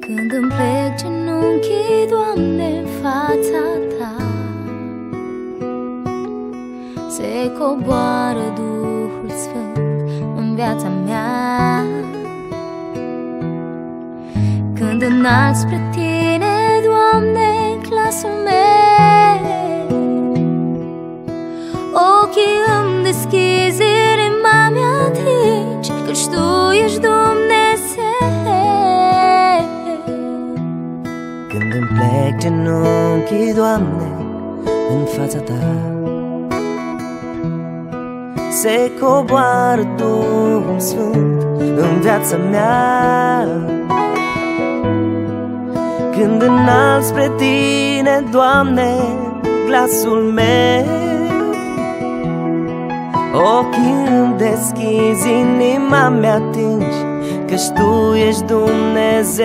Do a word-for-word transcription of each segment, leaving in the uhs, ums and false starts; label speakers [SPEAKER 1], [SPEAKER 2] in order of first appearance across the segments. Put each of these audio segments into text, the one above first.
[SPEAKER 1] Când îmi plec genunchii, Doamne, în fața Ta, se coboară Duhul Sfânt în viața mea. Când înalt spre Tine, Doamne, glasul meu, ochii îmi deschizi, inima mi-atingi, căci Tu ești Dumnezeu.
[SPEAKER 2] Când îmi plec genunchii, Doamne, în fața Ta, se coboară Duhul Sfânt în viața mea. Când înalt spre Tine, Doamne, glasul meu, ochii îmi deschizi, inima mi-atingi, căci Tu ești Dumnezeu.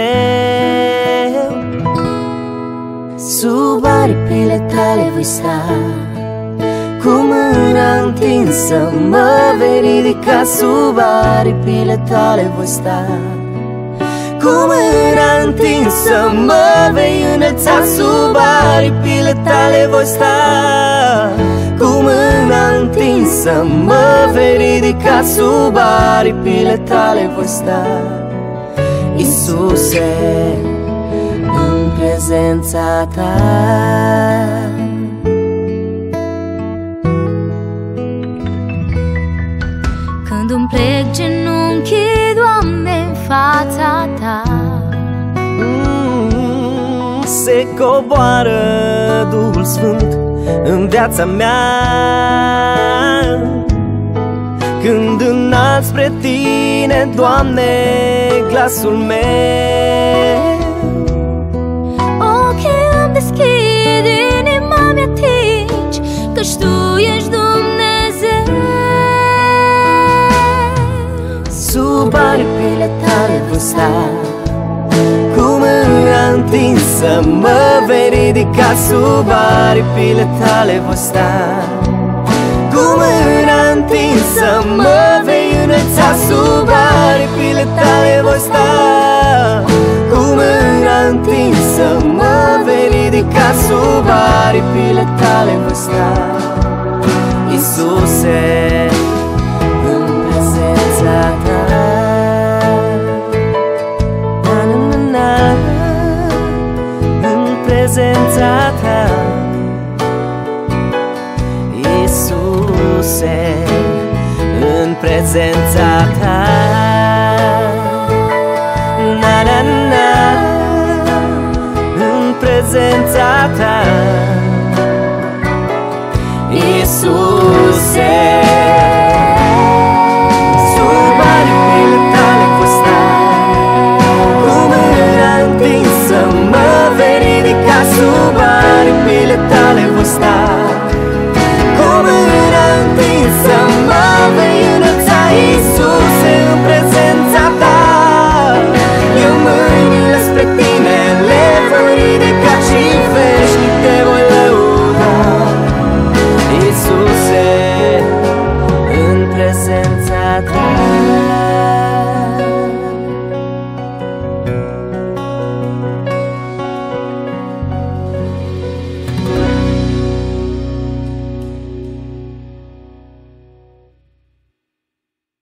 [SPEAKER 2] Sub aripile Tale voi sta, cu mâna întinsă mă vei ridica. Sub aripile Tale voi sta, cu mâna întinsă mă vei înălța. Sub aripile Tale voi sta, cu mâna întinsă mă vei ridica. Sub aripile Tale voi sta, Iisuse, în prezența Ta.
[SPEAKER 1] Când îmi plec genunchii, Doamne, în fața Ta,
[SPEAKER 2] mm, se coboară Duhul Sfânt în viața mea. Când înalt spre Tine, Doamne, glasul meu,
[SPEAKER 1] ochii îmi deschid, inima mi-atingi, căci Tu ești Dumnezeu.
[SPEAKER 2] Sub aripile Tale voi sta, cu mâna întinsă mă vei ridica. Sub aripile Tale voi sta, cu mâna întinsă mă vei înălța. Sub aripile Tale voi sta, cu mâna întinsă mă vei ridica. Sub aripile Tale voi sta, Iisuse, în prezența Ta. Na, na, na, na, în prezența Ta, Iisuse, în prezența Ta. Na, na, na, în prezența Ta, Iisuse. Sub aripile Tale voi sta, cu mâna întinsă mă vei ridica. Sub aripile Tale voi sta, cu mâna întinsă mă vei înălța. Iisuse, în prezența Ta, eu mâinile spre Tine le voi ridica și veșnic Te voi lăuda. Iisuse, în prezența Ta.